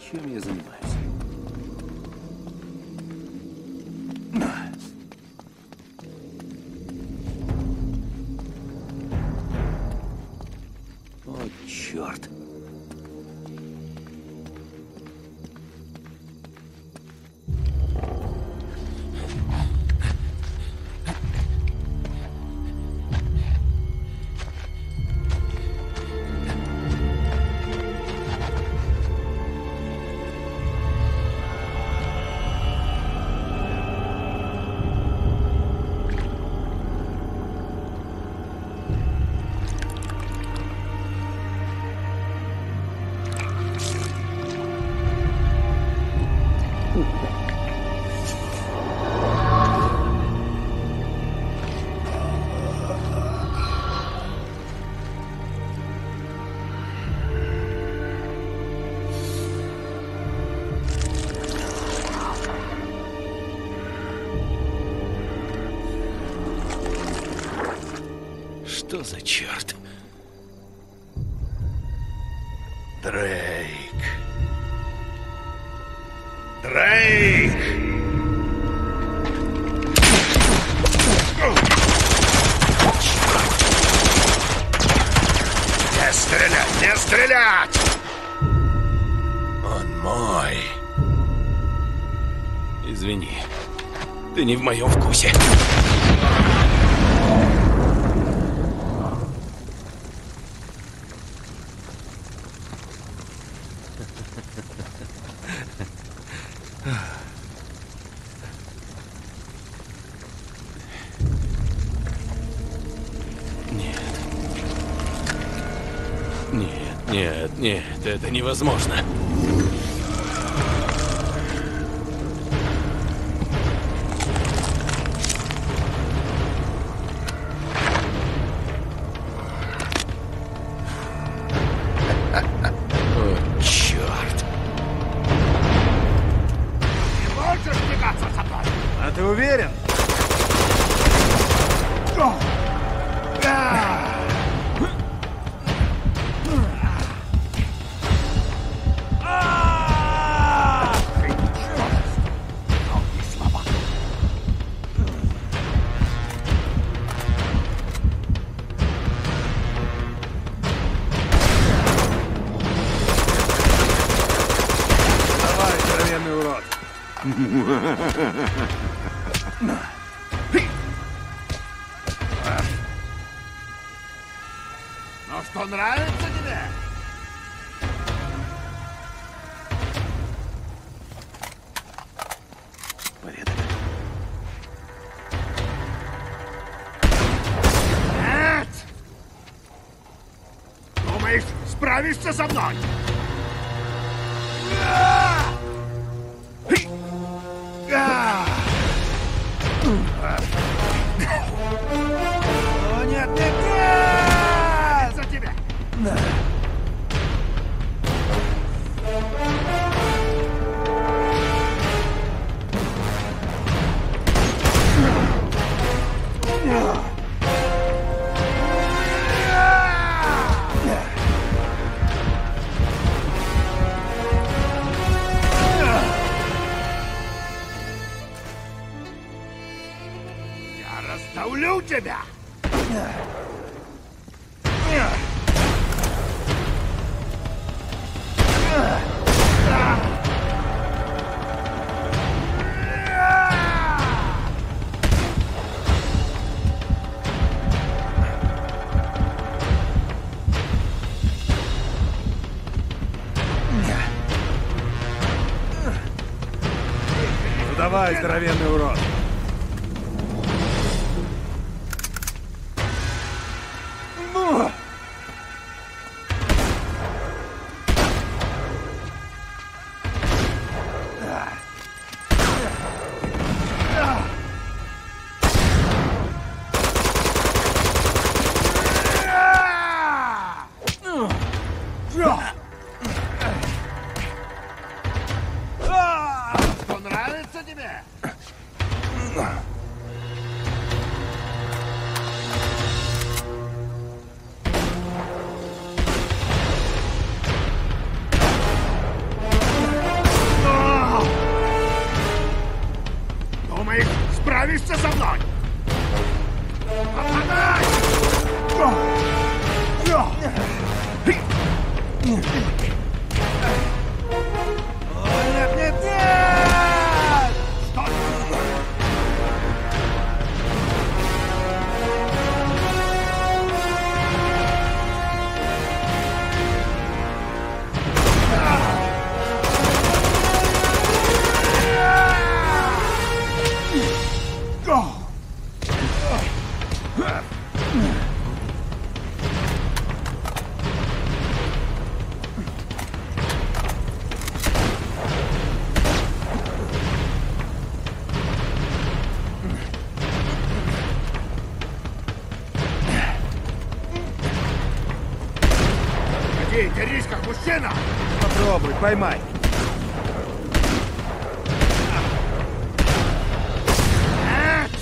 Чем я занимаюсь? О, черт. Что за черт? Дрейк. Дрейк! Не стрелять! Не стрелять! Он мой. Извини. Ты не в моем вкусе. Нет, это невозможно. О, черт. Не можешь тягаться со мной? А ты уверен? Ну что, нравится тебе? Порядок. Нет! Думаешь, справишься со мной? О, нет, нет, нет! За тебя! Я раздавлю тебя! Ну давай, здоровенный урод. Что, нравится тебе? Иди, дерись как мужчина! Попробуй, поймай. Нет!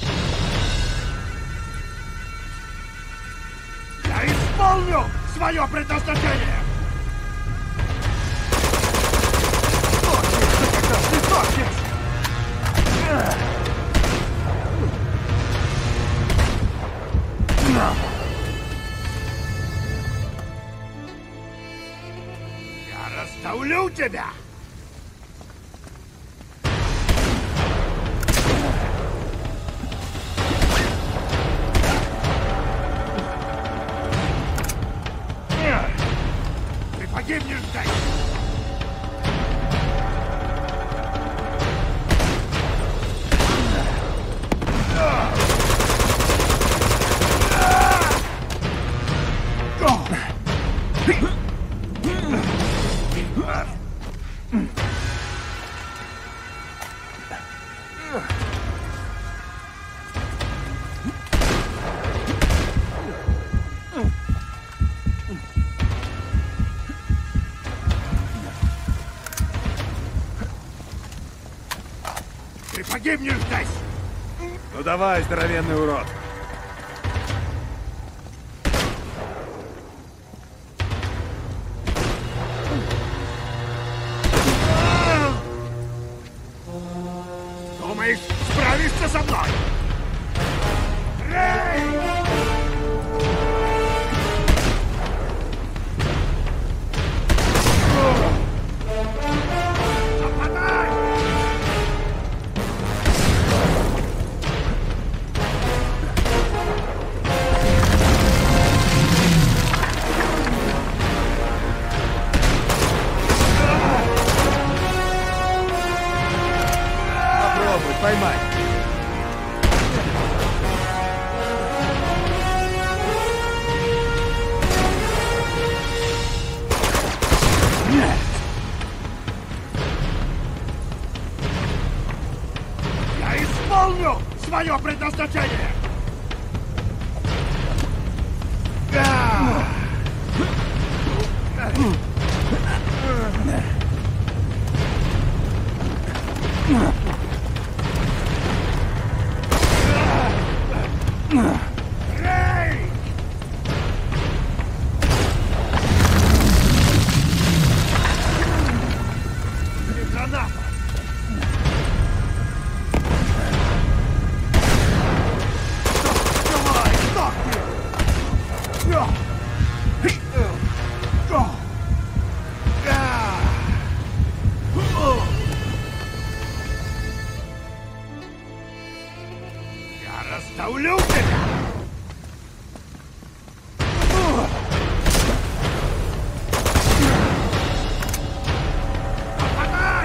Я исполню свое предназначение! Я расставлю тебя! Ты погибнешь здесь! Ты погибнешь здесь! Ну давай, здоровенный урод. Думаешь, справишься со мной? Рэй! Нападай! Попробуй, поймай. Я исполню свое предназначение! Рэй! Граната! Давай, сдохни! Я расставлю тебя! Попадай!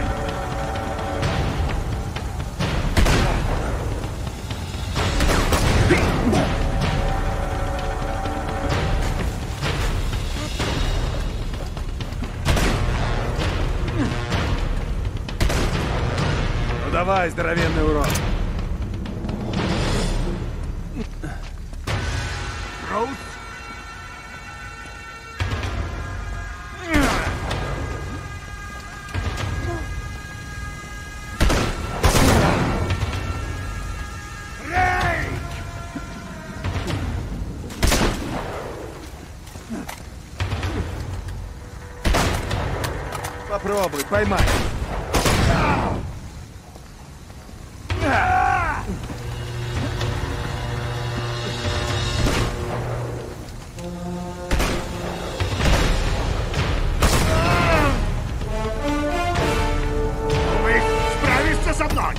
Ну давай, здоровенный урод. Роуз? Рэй! Попробуй, поймай. Думаешь, справишься со мной?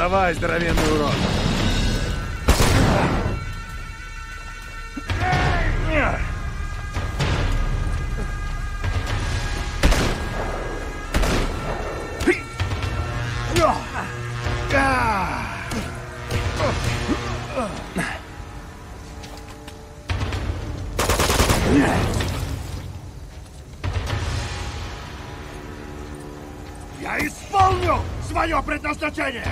давай, здоровенный урод. Я исполню свое предназначение!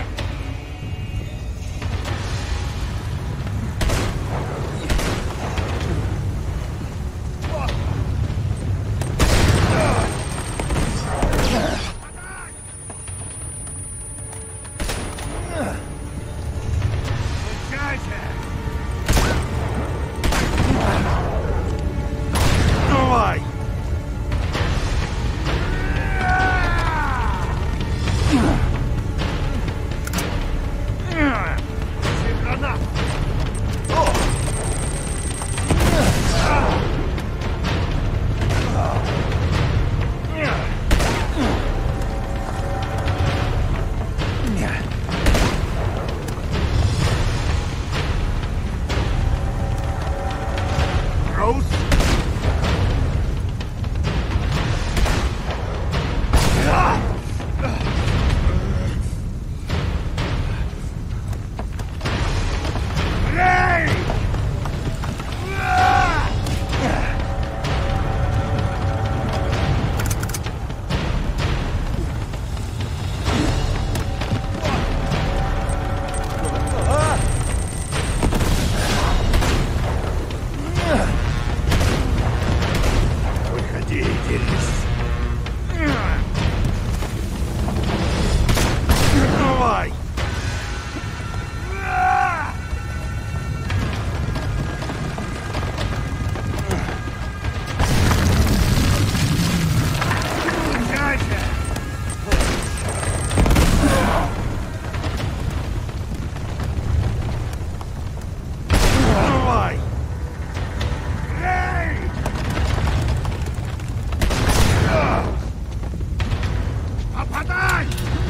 Давай! Гранат! Роуз! Рэй! Выходи и дерись. Давай! Дядя! Давай! Рэй! Попадай!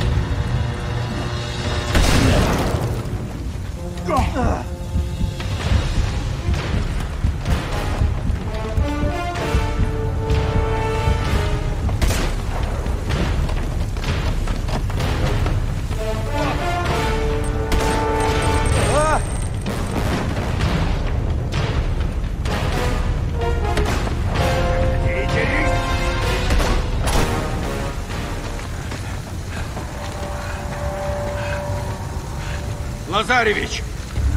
Выходи и дерись. Лазаревич!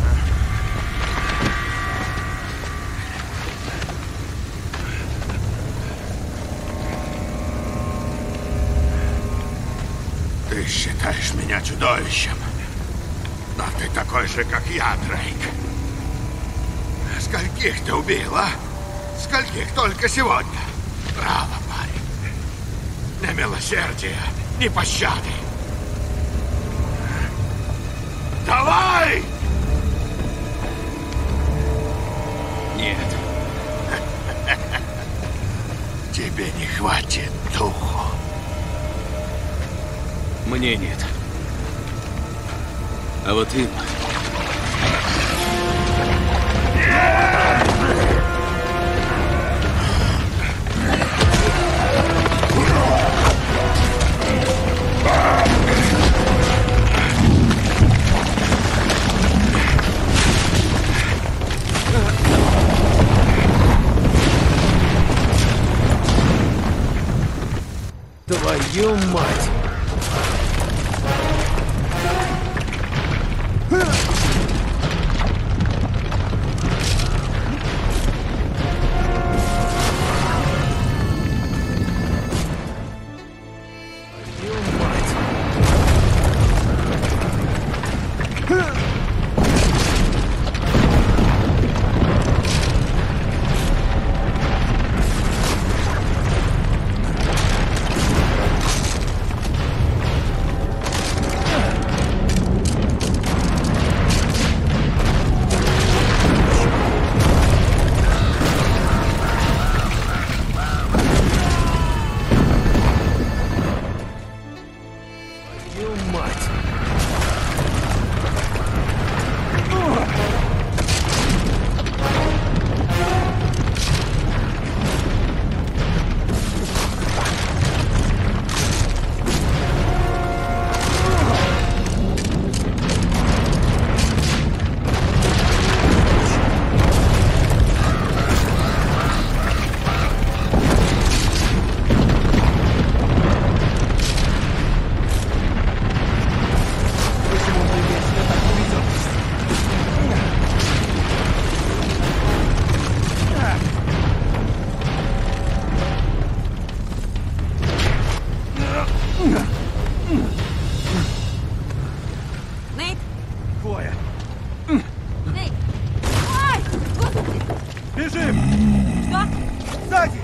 Ты считаешь меня чудовищем, но ты такой же, как я, Дрейк. Скольких ты убил, а? Скольких только сегодня? Браво, парень. Ни милосердия, ни пощады. Давай! Нет. Тебе не хватит духу. Мне нет. А вот им... Твою мать! Бежим! Что? Сзади!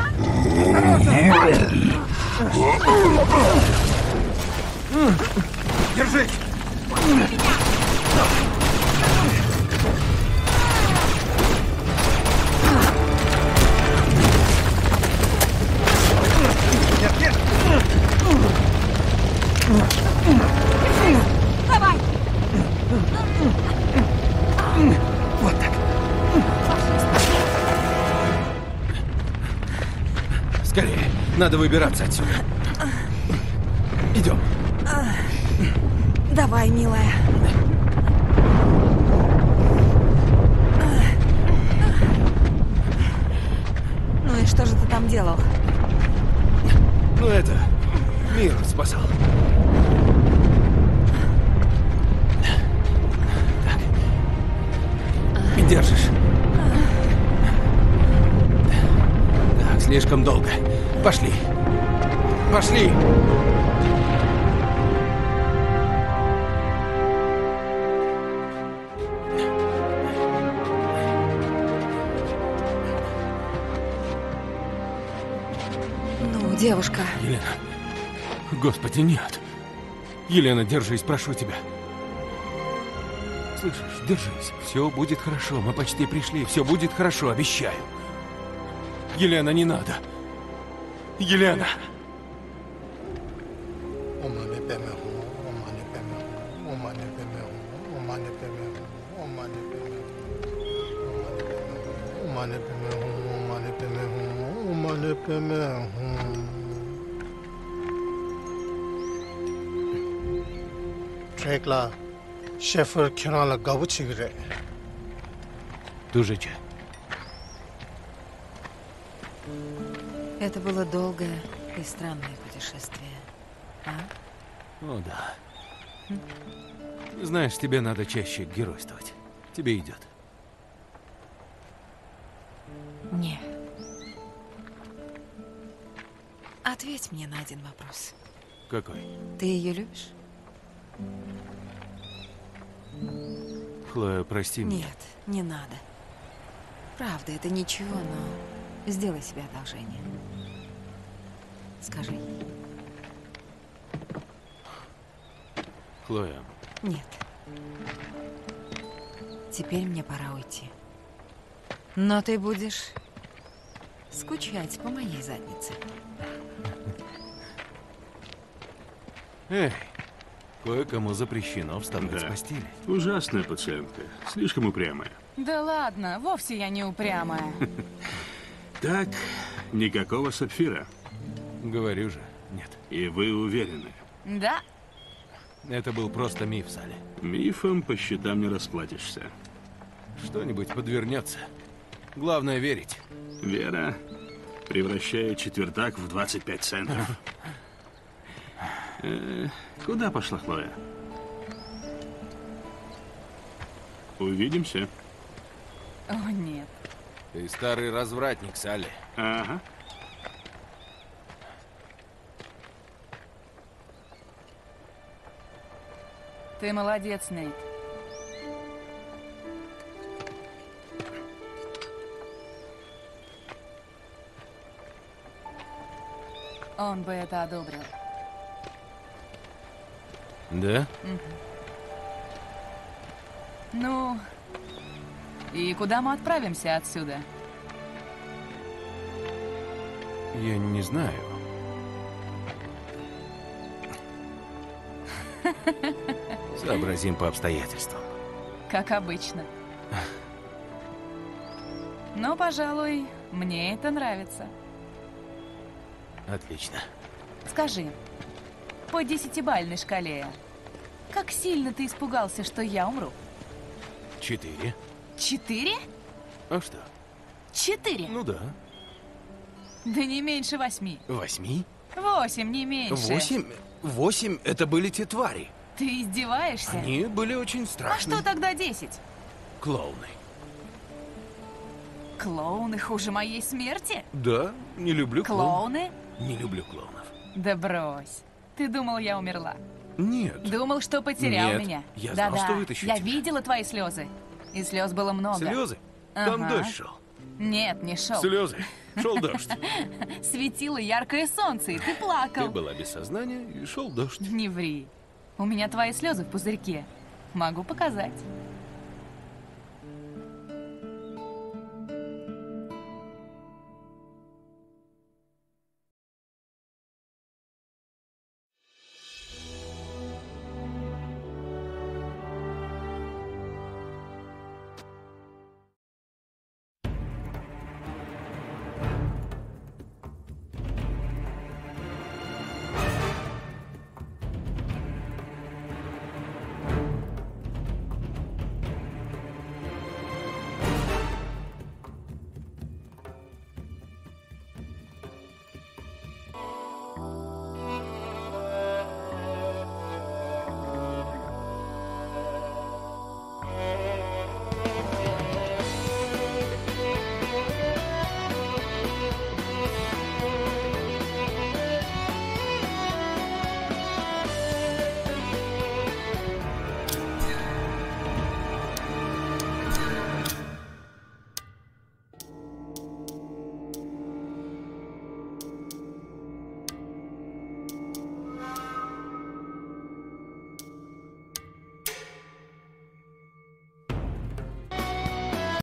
Держись! Нет, нет! Давай! Вот так. Скорее, надо выбираться отсюда. Идем. Давай, милая. Ну и что же ты там делал? Ну это, мир спасал. Так. Держишь. Так, слишком долго. Пошли. Пошли. Ну, девушка. Елена. Господи, нет. Елена, держись, прошу тебя. Слышишь, держись. Все будет хорошо. Мы почти пришли. Все будет хорошо, обещаю. Елена, не надо. Елена. Трекла, шефер кинала гавучигре. Тужича. Это было долгое и странное путешествие. А? О, да. Знаешь, тебе надо чаще геройствовать. Тебе идет. Не. Ответь мне на один вопрос. Какой? Ты ее любишь? Хлоя, прости меня. Нет, не надо. Правда, это ничего, но сделай себе одолжение. Скажи. Хлоя. Нет. Теперь мне пора уйти. Но ты будешь скучать по моей заднице. Эй, кое-кому запрещено вставать Да. с постели. Ужасная пациентка, слишком упрямая. Да ладно, вовсе я не упрямая. Так, никакого сапфира. Говорю же, нет. И вы уверены? Да? Это был просто миф, Салли. Мифом по счетам не расплатишься. Что-нибудь подвернется. Главное верить. Вера превращает четвертак в 25 центов. Куда пошла Хлоя? Увидимся. О, нет. Ты старый развратник, Салли. Ага. Ты молодец, Нейт. Он бы это одобрил. Да? Ну, и куда мы отправимся отсюда? Я не знаю. Сообразим по обстоятельствам. Как обычно. Но, пожалуй, мне это нравится. Отлично. Скажи, по 10-бальной шкале, как сильно ты испугался, что я умру? 4. 4? А что? 4? Ну да. Да не меньше 8. 8? 8, не меньше. 8? 8 это были те твари. Ты издеваешься? Они были очень А страшные. что тогда 10? Клоуны. Клоуны хуже моей смерти? Да, не люблю клоунов. Клоуны? Не люблю клоунов. Да брось. Ты думал, я умерла? Нет. Думал, что потерял Нет, меня? я знал, Да-да, что вытащу я тебя. видела твои слезы. И слез было много. Слезы? Там Ага. дождь шел. Нет, не шел. Слезы. Шел дождь. Светило яркое солнце, и ты плакал. Ты была без сознания, и шел дождь. Не ври. У меня твои слезы в пузырьке. Могу показать.